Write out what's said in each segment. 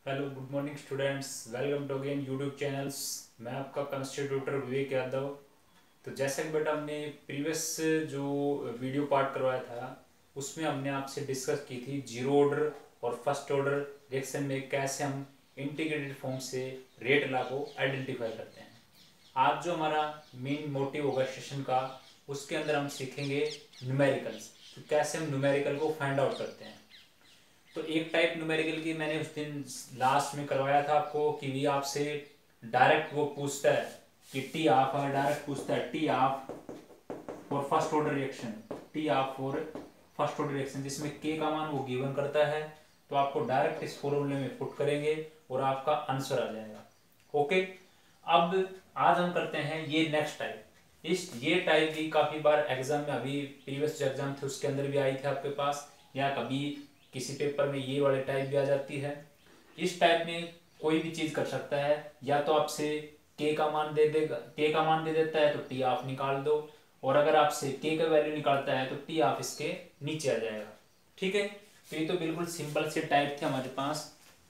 Hello good morning students, welcome to again YouTube channels. मैं आपका chemistry tutor विवेक यादव। तो जैसा कि बेटा हमने प्रीवियस जो वीडियो पार्ट करवाया था उसमें हमने आपसे डिस्कस की थी जीरो ऑर्डर और फर्स्ट ऑर्डर रिएक्शन में कैसे हम इंटीग्रेटेड फॉर्म से रेट लॉ को आइडेंटिफाई करते हैं। आज जो हमारा मेन मोटिव होगा सेशन का, उसके अंदर हम सीखेंगे न्यूमेरिकल्स, तो कैसे हम न्यूमेरिकल को फाइंड आउट करते हैं। तो एक टाइप न्यूमेरिकल की मैंने उस दिन लास्ट में करवाया था आपको कि भी आपसे डायरेक्ट वो पूछता है कि टी ऑफ, अगर डायरेक्ट पूछता है T of for first order reaction, T of for first order reaction जिसमें के का मान वो गिवन करता है, तो आपको डायरेक्ट इस फॉर्मूले में पुट करेंगे और आपका आंसर आ जाएगा। ओके, अब आज हम करते हैं ये नेक्स्ट टाइप। ये टाइप भी काफी बार एग्जाम में, अभी प्रीवियस जो एग्जाम थे उसके अंदर भी आई थी आपके पास, या कभी किसी पेपर में ये वाले टाइप भी आ जाती है। इस टाइप में कोई भी चीज कर सकता है, या तो आपसे के का मान दे देगा, के का मान दे देता है तो टी ऑफ निकाल दो, और अगर आपसे के का वैल्यू निकालता है तो टी ऑफ इसके नीचे आ जाएगा। ठीक है, तो ये तो बिल्कुल सिंपल से टाइप थे हमारे पास।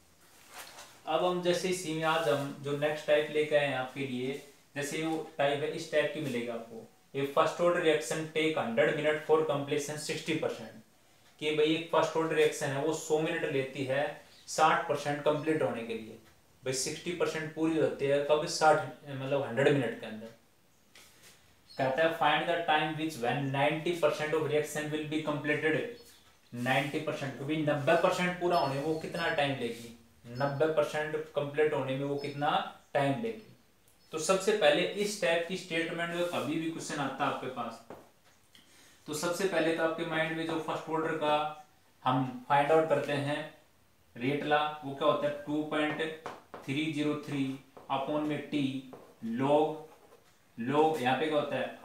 अब हम जैसे इसी में आज हम जो नेक्स्ट टाइप लेकर आए हैं आपके लिए, जैसे वो टाइप है इस टाइप की मिलेगी आपको। ये first order reaction take 100 minute for completion 60%, कि भाई एक फर्स्ट ऑर्डर रिएक्शन है वो 100 मिनट लेती है 60% कंप्लीट होने के लिए। भाई 60% पूरी होती है कब, 60 मतलब 100 मिनट के अंदर। कहता है find the time which when 90% of reaction will be completed. 90% क्योंकि 90% पूरा होने में वो कितना टाइम लेगी, 90% कंप्लीट होने में वो कितना टाइम लेगी। तो सबसे पहले इस टाइप की स्टेटमेंट में कभी भी क्वेश्चन आता है आपके पास, तो सबसे पहले तो आपके माइंड में जो फर्स्ट ऑर्डर का हम फाइंड आउट करते हैं रेट ला, वो क्या होता है 2.303 अपॉन में टी लॉग यहाँ पे क्या होता है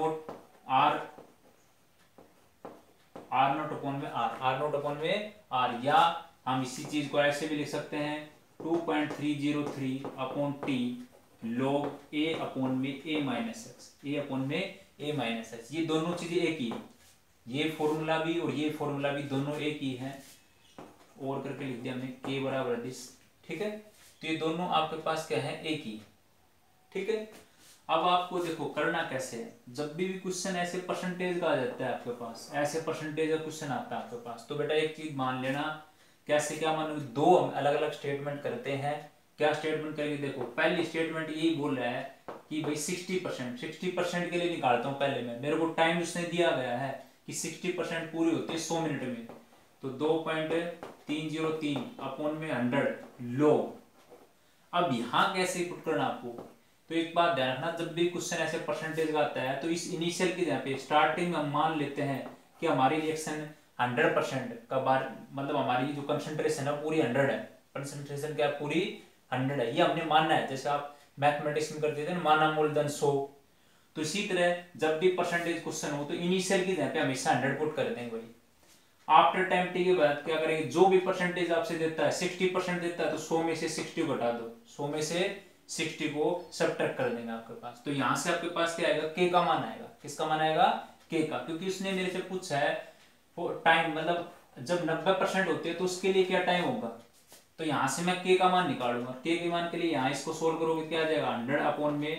आर नोट अपॉन में आर, या हम इसी चीज को ऐसे भी लिख सकते हैं 2.303 upon T log A upon में ए माइनस एक्स। ये दोनों चीजें एक ही है, ये फॉर्मूला भी और ये फॉर्मूला भी दोनों एक ही है, और करके लिख दिया हमने के बराबर दिस। ठीक है, तो ये दोनों आपके पास क्या है, एक ही। ठीक है, अब आपको देखो करना कैसे है, जब भी क्वेश्चन ऐसे परसेंटेज का आ जाता है आपके पास, ऐसे परसेंटेज का क्वेश्चन आता है आपके पास, तो बेटा एक चीज मान लेना, कैसे क्या मान लो, दो हम अलग अलग स्टेटमेंट करते हैं। क्या स्टेटमेंट करेंगे, देखो पहली स्टेटमेंट यही बोल रहा है कि भाई 60% के लिए निकालता हूं। पहले में मेरे को टाइम उसने दिया गया है कि 60% पूरी होती है 100 मिनट में, तो 2.303 अपॉन में 100 लॉग। अब यहां कैसे पुट करना आपको, तो एक बात ध्यान रखना, जब भी क्वेश्चन ऐसे परसेंटेज का आता है तो इस इनिशियल की जगह पे स्टार्टिंग में हम मान लेते हैं कि हमारी रिएक्शन 100% का बार, मतलब हमारी जो कंसंट्रेशन है पूरी 100 है, कंसंट्रेशन क्या पूरी 100 है, ये हमने मानना है। जैसे आप मैथमेटिक्स में करते थे ना, माना मोल देन 100, तो इसी तरह जब भी परसेंटेज क्वेश्चन हो तो इनिशियल की जगह पे हमेशा 100 पुट कर देंगे भाई। आफ्टर टाइम टी के बाद क्या करेंगे, जो भी परसेंटेज आपसे देता है 60% देता है तो 100 में से 60 घटा दो, 100 में से 60 को सब्ट्रैक्ट कर देंगे आपके पास। तो यहां से आपके पास क्या आएगा, के का मान आएगा। किसका मान आएगा, के का, क्योंकि उसने मेरे से पूछा है टाइम, मतलब जब 90% होते हैं तो उसके लिए क्या टाइम होगा, तो यहां से मैं के का मान निकालूंगा। के मान के लिए यहाँ इसको सोल्व करोगे क्या आ जाएगा 100 अपॉन में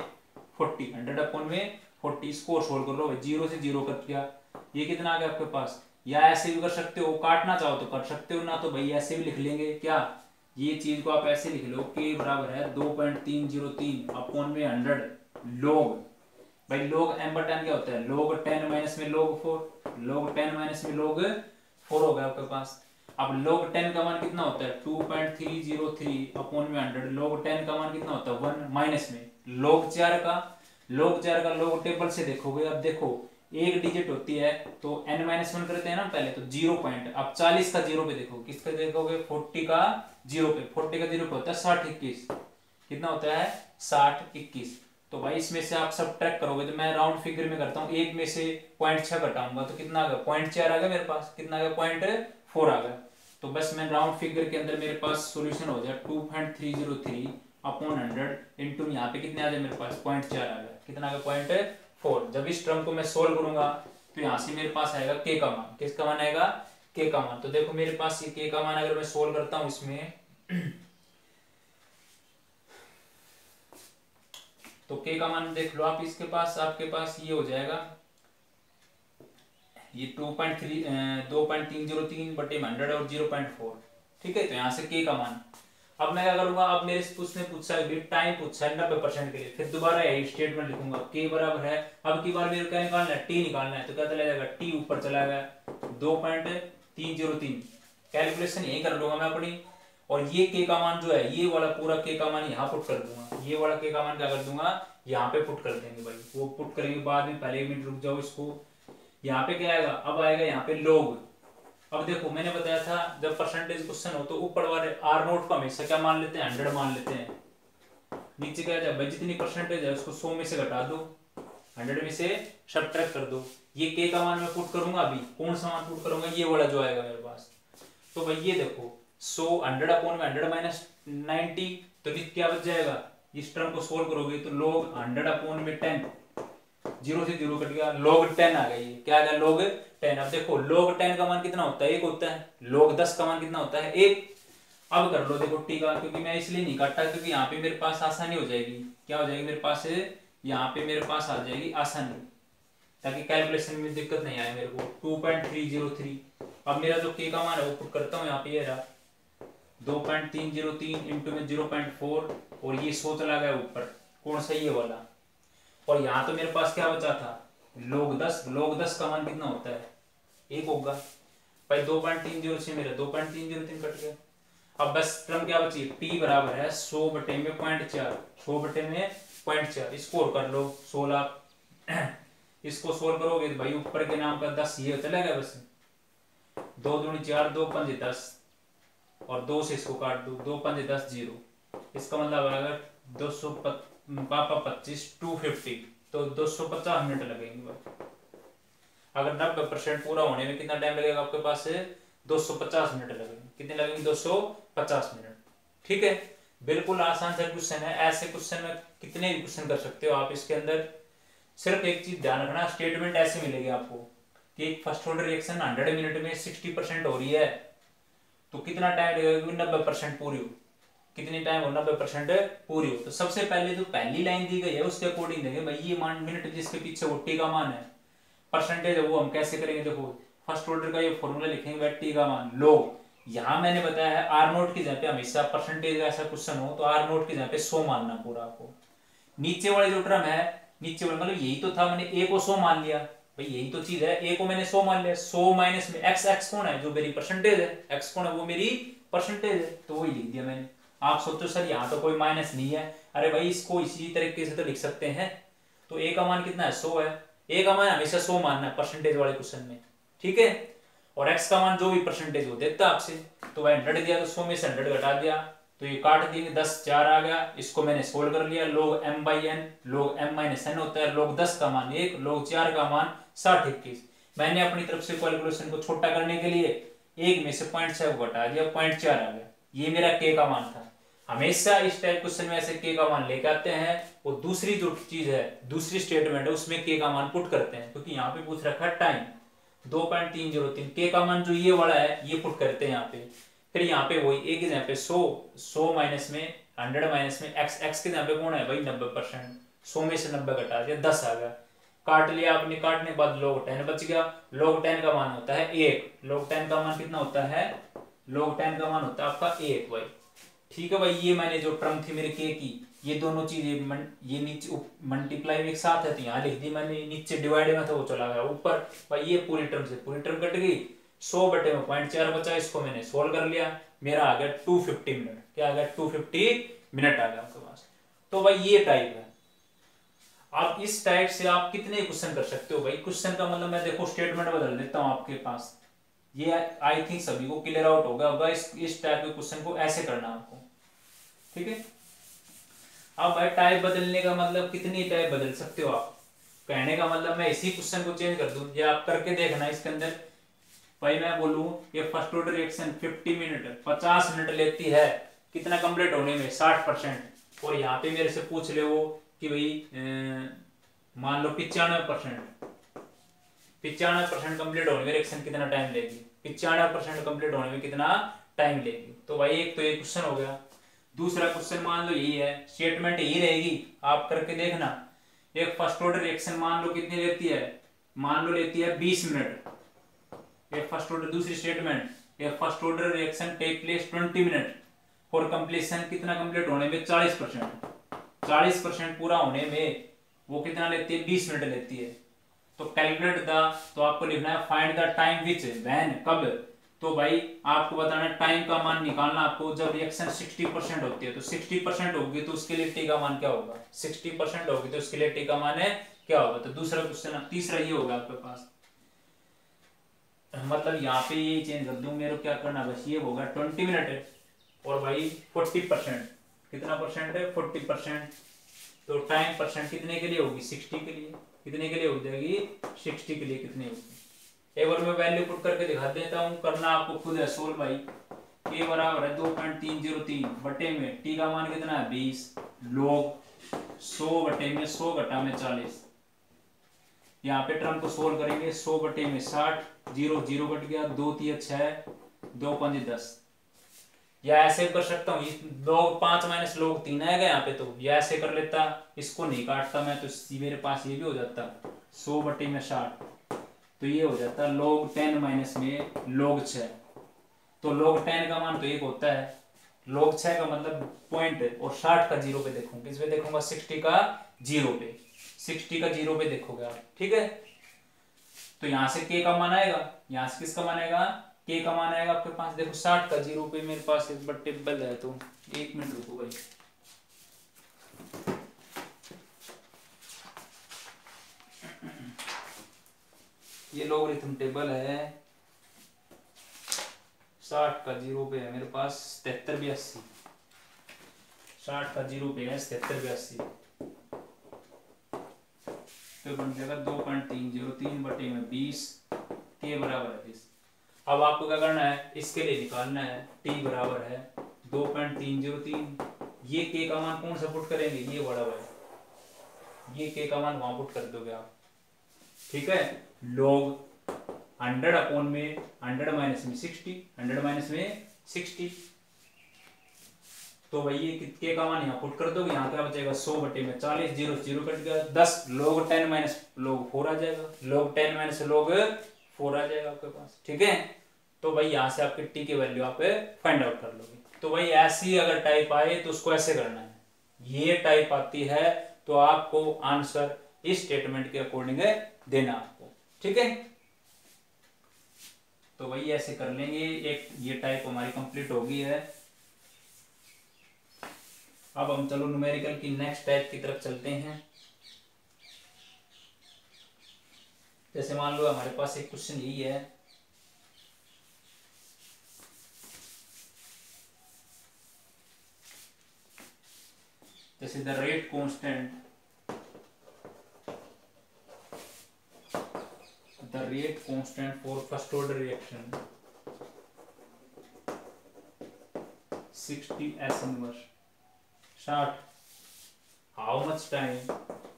40 इसको सोल्व कर लो, 0 से 0 कर दिया, ये कितना आ गया आपके पास। या ऐसे भी कर सकते हो, काटना चाहो तो कर सकते हो, ना तो भाई ऐसे भी लिख लेंगे। क्या, ये चीज को आप ऐसे लिख लो, के बराबर है 2.303 अपॉन में 100 लॉग, भाई लॉग m बटा n क्या होता है, log 10 माइनस में log 4, log 10 माइनस में log 4 हो गया आपके पास। अब log 10 का मान कितना होता है 2.303 अपॉन में 100, log 10 का मान कितना होता है 1 माइनस में log 4 का, log टेबल से देखोगे। अब देखो एक डिजिट होती है तो n-1 करते हैं ना पहले, तो 0 पॉइंट, अब 40 का 0 पे देखो, किसका देखोगे 40 का 0 पे, 40 का 0 पे होता है 60 21, कितना होता है 60 21। तो भाई इसमें से आप सब ट्रैक करोगे, तो मैं राउंड फिगर में करता हूँ, एक में से 0.6 घटाऊंगा तो कितना आ गया 0.4 आ गया मेरे पास, कितना आ गया 0.4 आ गया। तो बस मैं राउंड फिगर के अंदर मेरे पास सोल्यूशन हो जाए 2.303 अपॉन 100 इंटू यहाँ पे कितने आ जाए मेरे पास 0.4 आ गया, कितना आ गया 0.4। जब इस टर्म को मैं सोल्व करूंगा तो यहाँ से मेरे पास आएगा के का मान, किसका मान आएगा के का मान। तो देखो मेरे पास ये के का मान अगर मैं सोल्व करता हूँ इसमें तो के का मान देख लो आप, इसके पास आपके पास ये हो जाएगा, ये 2.303 बटे 100 और 0.4। ठीक है, तो यहाँ से के का मान। अब मैं क्या करूंगा, अब मेरे उसने पूछा है टाइम पूछा है 90% के लिए, फिर दोबारा यही स्टेटमेंट लिखूंगा, के बराबर है, अब की बार मेरे क्या निकालना है, टी निकालना है, तो क्या चला जाएगा, टी ऊपर चला गया 2.303, कैलकुलेशन यही कर लूंगा मैं अपनी। और ये के का मान जो है, ये वाला पूरा के का मान यहाँ पुट कर दूंगा, ये वाला के का मान क्या कर दूंगा, यहाँ पे पुट कर देंगे भाई, वो पुट करेंगे बाद में, पहले 1 मिनट रुक जाओ इसको। यहाँ पे क्या आएगा, अब आएगा यहाँ पे लोग। अब देखो मैंने बताया था जब परसेंटेज क्वेश्चन हो तो ऊपर वाले आर नोट को हमेशा क्या मान लेते हैं, 100 मान लेते हैं। नीचे क्या है, जितनी परसेंटेज है उसको 100 में से घटा दो, 100 में से सब्ट्रैक्ट कर दो। ये के का मान मैं पुट करूंगा, अभी कौन सा मान पुट करूंगा, ये वाला जो आएगा मेरे पास। तो भाई ये देखो 100 100 अपॉन में 100 माइनस 90, तो क्या बच जाएगा, इस टर्म को सोल्व करोगे तो log 100 अपॉन में 10, 0 से 0 कट गया, log 10 आ गई, क्या आ गया, log 10। अब देखो log 10 का मान कितना होता है, 1 होता है, log 10 का मान कितना होता है, 1। अब कर लो देखो टी का, क्योंकि मैं इसलिए नहीं काटा क्योंकि यहाँ पे मेरे पास आसानी हो जाएगी, क्या हो जाएगी मेरे पास, यहाँ पे मेरे पास आ जाएगी आसानी, ताकि कैलकुलेशन में दिक्कत नहीं आए मेरे को। 2.303, अब मेरा जो के का मान है वो पुट करता हूँ यहाँ पे, ये रहा 2.303 इंटू में 0.4, और ये 100 चला गया ऊपर, कौन सा, ये वाला। और यहाँ तो मेरे पास क्या बचा था, log 10, log 10 का मान कितना होता है, 1 होगा भाई, 2.30 से मेरा 2.303 कट गया। अब बस टर्म क्या बची, टी बराबर है 100 बटे में 0.4, 100 बटे में 0.4, इसको कर लो 16, इसको सोल्व करोगे तो भाई ऊपर के नाम का 10 ये चला गया, बस 2 दूनी 4, 2 पंजे 10, और 2 से इसको काट दो, 2 पंजे 10 0, इसका मतलब अगर 225 250, तो 250 मिनट लगेंगे भाई। अगर 90% पूरा होने में कितना टाइम लगेगा आपके पास, 250 मिनट लगेंगे, कितने लगेंगे, 250 मिनट। ठीक है, बिल्कुल आसान सा क्वेश्चन है, ऐसे क्वेश्चन में कितने भी क्वेश्चन कर सकते हो आप इसके अंदर। सिर्फ एक चीज ध्यान रखना, स्टेटमेंट ऐसे मिलेगी आपको कि फर्स्ट ऑर्डर रिएक्शन 100 मिनट में 60% हो रही है, तो कितना टाइम लगेगा, 90% पूरी हो, कितनी टाइम हो, 90% पूरी हो। तो सबसे पहले जो पहली लाइन दी गई है उसके अकॉर्डिंग देंगे भाई, ये मान मिनट जिसके पीछे वो टी का मान है, परसेंटेज है, वो हम कैसे करेंगे, देखो फर्स्ट ऑर्डर का ये फॉर्मूला लिखेंगे, टी का मान लोग, यहाँ मैंने बताया है आर नोट की जगह पे हमेशा परसेंटेज का ऐसा क्वेश्चन हो तो आर नोट की जगह पे 100 मानना पूरा आपको। नीचे वाले जो टर्म है, नीचे वाले मतलब यही तो था, मैंने ए को 100 मान लिया भाई, यही तो चीज है, ए को मैंने 100 मान लिया, 100 माइनस में एक्स, एक्स कौन है, जो मेरी परसेंटेज है, एक्स कौन है, वो मेरी परसेंटेज है, तो वही लिख दिया मैंने। आप सोचो सर यहाँ तो कोई माइनस नहीं है, अरे भाई इसको इसी तरीके से तो लिख सकते हैं। तो ए का मान कितना है, 100 है, ए का मान हमेशा 100 मानना है परसेंटेज वाले क्वेश्चन में। ठीक है, और एक्स का मान जो भी परसेंटेज हो देता आपसे, तो वह 100 दिया तो 100 में से 100 घटा दिया, तो ये काट देंगे, 10 4 आ गया, इसको मैंने सोल्व कर लिया, log m by N, log m minus N होता है, log 10 का मान 1, log 4 का मान 60 21। मैंने अपनी तरफ से कैलकुलेशन को छोटा करने के लिए 1 में से 0.6 को घटा दिया, 0.4 आ गया, ये मेरा के का मान था। हमेशा इस टाइप क्वेश्चन में ऐसे के का मान लेके आते हैं, और दूसरी जो चीज है, दूसरी स्टेटमेंट है उसमें के का मान पुट करते हैं, क्योंकि यहाँ पे पूछ रखा है टाइम 2.303, के का मान जो ये वाला है ये पुट करते हैं यहाँ पे। फिर यहाँ पे वही एक यहाँ पे 100 माइनस में 100 माइनस में एक्स, एक्स के यहाँ पे कौन है भाई 90%, 100 में से 90 घटा दिया, 10 आ गया, काट लिया आपने, काटने के बाद log 10 बच गया। log 10 का मान होता है 1, log 10 का मान कितना होता है, log 10 का मान होता है आपका 1 भाई। ठीक है भाई, ये मैंने जो टर्म थी मेरे के की, ये दोनों चीजें ये नीचे मल्टीप्लाई में एक साथ है, तो यहाँ लिख दी मैंने, नीचे डिवाइड में था वो चला गया ऊपर भाई, ये पूरी टर्म से पूरी टर्म कट गई, 100 बटे में 0.4 बचा, इसको मैंने सोल्व कर लिया, मेरा आ गया 250 मिनट, क्या आ गया 250 मिनट आ गया आपके पास। तो भाई ये टाइप है, आप इस टाइप से आप कितने क्वेश्चन कर सकते हो भाई। क्वेश्चन का मतलब मैं देखो स्टेटमेंट बदल देता हूँ आपके पास, ये आई थिंक सभी को क्लियर आउट होगा, इस टाइप के क्वेश्चन को ऐसे करना आपको। ठीक है, अब भाई टाइप बदलने का मतलब कितनी टाइप बदल सकते हो आप, कहने का मतलब मैं इसी क्वेश्चन को चेंज कर दूं, ये आप करके देखना। इसके अंदर भाई मैं बोलूं ये first order reaction 50 minute 50 minute लेती है, कितना कंप्लीट होने में 60%, और यहाँ पे मेरे से पूछ ले वो कि भाई मान लो 95% 95% कंप्लीट होने में रिएक्शन कितना टाइम लेगी, 95% कंप्लीट होने में कितना टाइम लेगी। तो भाई एक तो ये क्वेश्चन हो गया। दूसरा क्वेश्चन मान लो यही है, स्टेटमेंट यही रहेगी, आप करके देखना। एक फर्स्ट ऑर्डर रिएक्शन मान लो कितनी लेती है, मान लो लेती है 20 मिनट। एक फर्स्ट ऑर्डर, दूसरी स्टेटमेंट, एक first order reaction take place 20 minute for completion, कितना कंप्लीट होने में 40%, 40% पूरा होने में वो कितना लेती है, 20 मिनट लेती है। तो कैलकुलेट द, तो आपको लिखना है find the time which, when, कब। तो भाई आपको बताना टाइम का मान निकालना आपको, जब रिएक्शन 60% होती है, तो 60% होगी तो उसके लिए टी का मान क्या होगा, 60% होगी तो उसके लिए टी का मान है क्या होगा। तो दूसरा क्वेश्चन, तीसरा ये होगा आपके पास, मतलब यहाँ पे ये चेंज कर दूं, मेरे को क्या करना बस, ये होगा 20 मिनट है और भाई 40%, कितना परसेंट है, 40%। तो टाइम परसेंट कितने के लिए होगी, 60 के लिए, कितने के लिए हो जाएगी, 60 के लिए कितनी होगी। एक बार मैं वैल्यू पुट करके दिखा देता हूँ, करना आपको खुद है सोल्व भाई। ए बराबर है 2.303 बटे में टी का मान कितना है 20, log 100 बटे में 100 घटा में 40। यहाँ पे टर्म को सोल्व करेंगे, 100 बटे में 60, 0 0 कट गया, 2 3 6, 2 5 10। या ऐसे कर सकता हूँ, log 5 माइनस log 3 आएगा यहाँ पे, तो या ऐसे कर लेता, इसको नहीं काटता मैं, तो मेरे पास ये भी हो जाता 100 बटे में 60, तो ये हो जाता log 10 माइनस में log 6। तो log 10 का मान तो 1 होता है, log 6 का मतलब पॉइंट, और 60 का 0 पे देखूंगा, किस पे देखूंगा, 60 का 0 पे, 60 का 0 पे देखोगे आप, ठीक है। तो यहां से k का मान आएगा, यहां से किसका मान आएगा, k का मान आएगा आपके पास, देखो 60 का 0 पे मेरे पास एक बार टेबल है, तो 1 मिनट रुको भाई। ये लोगरिथम टेबल है, 60 का 0 पे है मेरे पास 73 82, 60 का 0 पे है 77 82, तो बन जाएगा 2.303 बटे में 20, के बराबर है 20। अब आपको क्या करना है, इसके लिए निकालना है टी बराबर है 2.303, ये के का मान कौन सा पुट करेंगे, ये बड़ा भाई, ये के का मान वहां पुट कर दोगे आप, ठीक है। log 100 अपॉन में 100 माइनस में 60, 100 माइनस में 60, तो भाई ये के का मान यहाँ पुट कर दोगे, यहाँ क्या बचेगा 100 बटे में 40, 0 0 कट गया, 10 log 10 माइनस log 4 आ जाएगा, log 10 माइनस log 4 आ जाएगा आपके पास, ठीक है। तो भाई यहाँ से आपके टी की वैल्यू आप फाइंड आउट कर लोगे। तो भाई ऐसी अगर टाइप आए तो उसको ऐसे करना है, ये टाइप आती है तो आपको आंसर इस स्टेटमेंट के अकॉर्डिंग देना आपको, ठीक है। तो भाई ऐसे कर लेंगे, एक ये टाइप हमारी कंप्लीट हो गई है। अब हम चलो न्यूमेरिकल की नेक्स्ट टाइप की तरफ चलते हैं। जैसे मान लो हमारे पास एक क्वेश्चन यही है, जैसे the rate constant, the rate constant for first order reaction 60 S inverse 60, how much time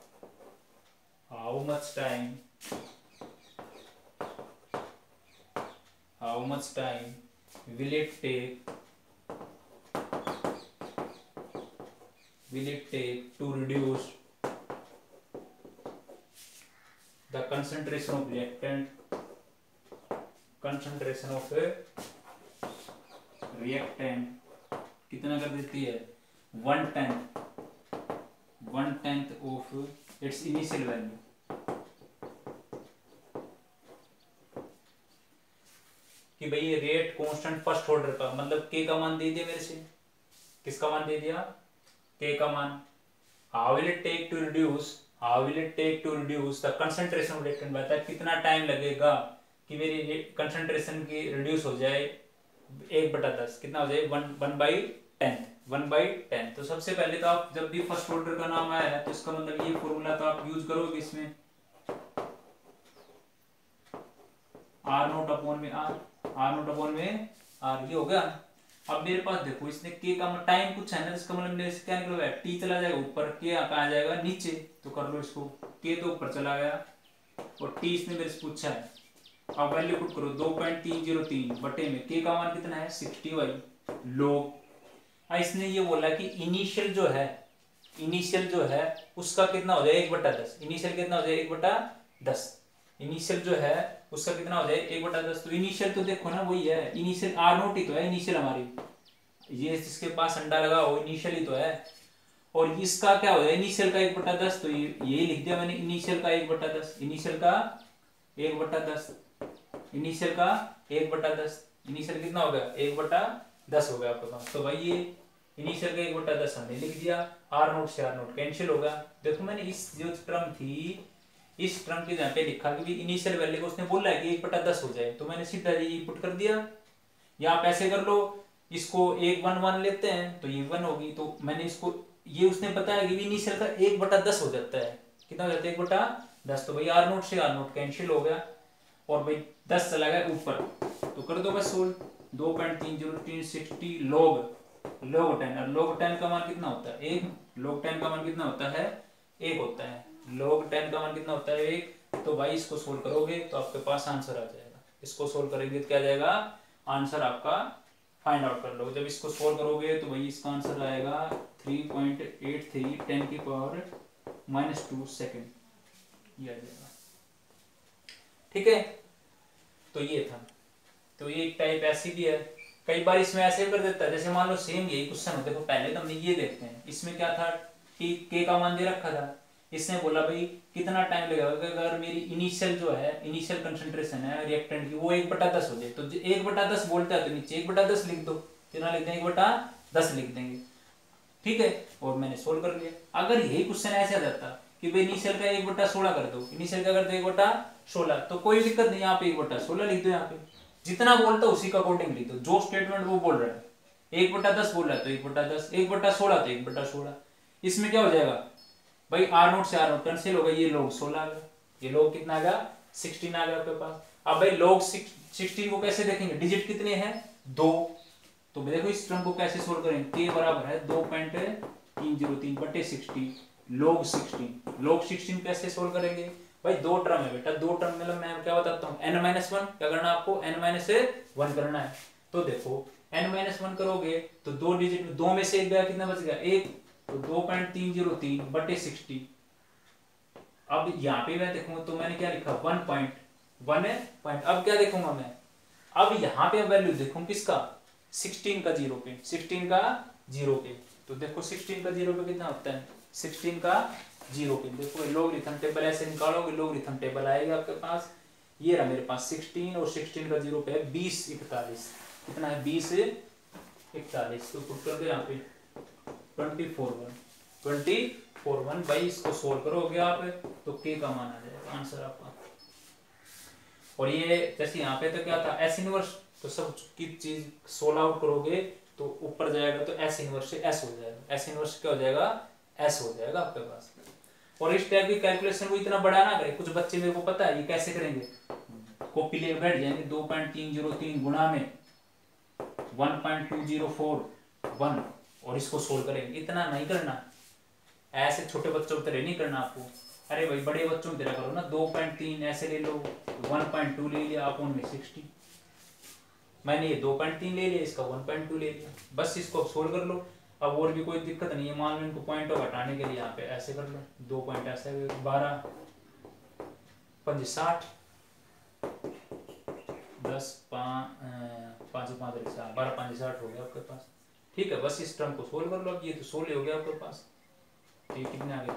will it take to reduce the concentration of reactant, कितना कर देती है, 1/10 ऑफ इट्स इनिशियल वैल्यू। कि भाई ये रेट कांस्टेंट फर्स्ट ऑर्डर का मतलब के का मान दे दिया मेरे से, किसका मान दे दिया, के का मान। How will it take to reduce the concentration of reactant, बताया कितना टाइम लगेगा कि मेरी कंसंट्रेशन की रिड्यूस हो जाए 1/10, कितना हो जाए 1/10। तो सबसे पहले तो आप जब भी फर्स्ट ऑर्डर का नाम आया है तो इसका मतलब ये फॉर्मूला तो आप यूज करोगे इसमें, R0 अपॉन में R, ये हो गया। अब मेरे पास देखो इसने के का टाइम कुछ है ना, इसका मतलब मेरे से क्या निकला, टी चला जाएगा ऊपर, के कहाँ आ जाएगा नीचे, तो कर लो इसको, के तो ऊपर चला गया और टी इसने मेरे से पूछा है। अब वैल्यू पुट करो 2.303 बटे में के का मान कितना है 60 वाई log, इसने ये बोला कि इनिशियल जो है उसका कितना हो जाए 1/10। इनिशियल कितना हो जाए 1/10। इनिशियल जो है उसका कितना हो जाए 1/10। तो इनिशियल तो देखो ना वही है, इनिशियल R0 ही तो है इनिशियल हमारी, ये जिसके पास अंडा लगा वो इनिशियल ही तो है। और इसका क्या हो जाए इनिशियल का 1/10, तो यही लिख दिया मैंने, इनिशियल का 1/10, इनिशियल का 1/10, इनिशियल का 1/10। इनिशियल कितना हो गया 1/10 हो गया आपके पास। तो भाई ये इनिशियल का 1/10 हमने लिख दिया, R0 से R0 कैंसिल होगा। देखो मैंने इस जो टर्म थी, इस टर्म के जहाँ पे लिखा कि इनिशियल वैल्यू को उसने बोला है कि 1/10 हो जाए, तो मैंने सीधा ये पुट कर दिया। या आप ऐसे कर लो, इसको 1 1 1 लेते हैं तो ये 1 होगी, तो मैंने इसको ये उसने बताया कि इनिशियल का 1/10 हो जाता है। कितना हो जाता है 1/10, तो भाई R0 से R0 कैंसिल हो गया और भाई 10 चला गया ऊपर, तो कर दो बस सोल्व। 2.30360 log 10, और log 10 का मान कितना होता है 1, log 10 का मान कितना होता है 1 होता है, log 10 का मान कितना होता है 1। तो भाई इसको सोल्व करोगे तो आपके पास आंसर आ जाएगा, इसको सोल्व करेंगे तो क्या आ जाएगा आंसर आपका, फाइंड आउट कर लो। जब इसको सोल्व करोगे तो भाई इसका आंसर आएगा 3.83 10 की पावर -2 सेकेंड, ये आ जाएगा। ठीक है, तो ये था। तो ये एक टाइप ऐसी भी है, कई बार इसमें ऐसे कर देता है, जैसे मान लो सेम यही क्वेश्चन हो, देखो पहले तो हमने ये देखते हैं, इसमें क्या था कि के का मान दे रखा था, इसने बोला भाई कितना टाइम लगेगा अगर मेरी इनिशियल जो है इनिशियल कंसंट्रेशन है रिएक्टेंट की वो 1/10 हो जाए, तो 1/10 बोलता है तो नीचे 1/10 लिख दो, कितना लिख देंगे 1/10 लिख देंगे। ठीक है, और मैंने सोल्व कर लिया। अगर यही क्वेश्चन ऐसे आ जाता कि भाई इनिशियल का 1/16 कर दो, इनिशियल का कर दो 1/16, तो कोई दिक्कत नहीं, यहाँ पे 1/16 लिख दो, यहाँ पे जितना बोलता उसी का अकॉर्डिंग लिख दो, जो स्टेटमेंट वो बोल रहा है 1/10 बोल रहा है तो 1/10, 1/16 तो 1/16। इसमें क्या हो जाएगा भाई R0 से R0 कैंसिल होगा, ये log 16 आ गया, ये log कितना आ गया 16 आ गया आपके पास। अब भाई log 16 को कैसे देखेंगे, डिजिट कितने हैं 2, तो देखो इस टर्म को कैसे सोल्व करेंगे, k बराबर है 2.303/60 log 16। log 16 कैसे सोल्व करेंगे भाई, दो टर्म है बेटा, दो टर्म मतलब मैं क्या बताता हूँ n-1 क्या करना आपको n-1 करना है। तो देखो n-1 करोगे तो दो डिजिट में दो में से एक गया, कितना बच गया 1, तो 2.303/60। अब यहाँ पे मैं देखूंगा तो मैंने क्या लिखा 1 पॉइंट, अब क्या देखूंगा मैं, अब यहाँ पे वैल्यू देखूं किसका 16 का 0 पे, 16 का 0 पे, तो देखो 16 का 0 पे कितना होता है 16 का 0 पे, देखो लॉगरिथम टेबल ऐसे निकालोगे, लॉगरिथम टेबल आएगा आपके पास, ये रहा मेरे पास 16 और 16 का 0 पे है 2041, कितना है 2041, तो पुट कर दो यहाँ पे 24 भाई, इसको सोल्व करोगे आप तो के का मान आ जाएगा आंसर आपका। और ये जैसे यहाँ पे तो क्या था एस इनवर्स, तो सब की चीज सोल्व आउट करोगे तो ऊपर जाएगा तो एस इनवर्स से एस हो जाएगा, एस इनवर्स क्या हो जाएगा एस हो जाएगा आपके पास। और इस टाइप की कैलकुलेशन को इतना बड़ा ना करें, कुछ बच्चे मेरे को पता है ये कैसे करेंगे, कॉपी ले बैठ जाएंगे 2.303 गुणा में 1.2041 और इसको सोल्व करेंगे, इतना नहीं करना, ऐसे छोटे बच्चों की तरह नहीं करना आपको। अरे भाई बड़े बच्चों की तरह करो ना, 2.3 ऐसे ले लो, 1.2 ले लिया आप उनमें 60, मैंने ये 2.3 ले लिया, इसका 1.2 ले लिया, बस इसको अब सोल्व कर लो। अब और भी कोई दिक्कत नहीं है, मान लो इनको पॉइंट ऑफ हटाने के लिए यहाँ पे ऐसे कर लो, 2 पॉइंट ऐसे 12 5 60 10 5 5 12 5 60 हो गया आपके पास। ठीक है, बस इस टर्म को सोल्व कर लो, अब ये तो 16 हो गया आपके पास, ये कितने आ गए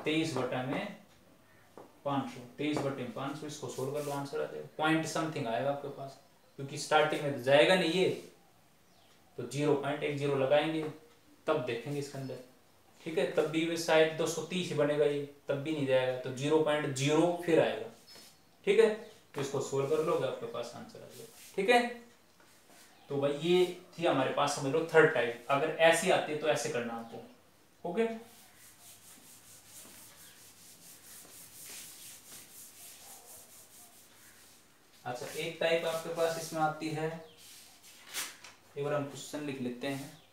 23/500, 23/500, इसको सोल्व कर लो आंसर आ जाएगा, पॉइंट समथिंग आएगा आपके पास, क्योंकि स्टार्टिंग में तो जाएगा नहीं ये, तो 0.10 लगाएंगे तब देखेंगे इसके अंदर। ठीक है, तब भी शायद 230 ही बनेगा ये, तब भी नहीं जाएगा, तो 0.0 फिर आएगा। ठीक है, तो इसको सोल्व कर लोगे आपके पास आंसर आ जाएगा। ठीक है, तो भाई ये थी हमारे पास समझ लो थर्ड टाइप, अगर ऐसी आती है तो ऐसे करना आपको। ओके, अच्छा एक टाइप आपके पास इसमें आती है, एक बार हम क्वेश्चन लिख लेते हैं।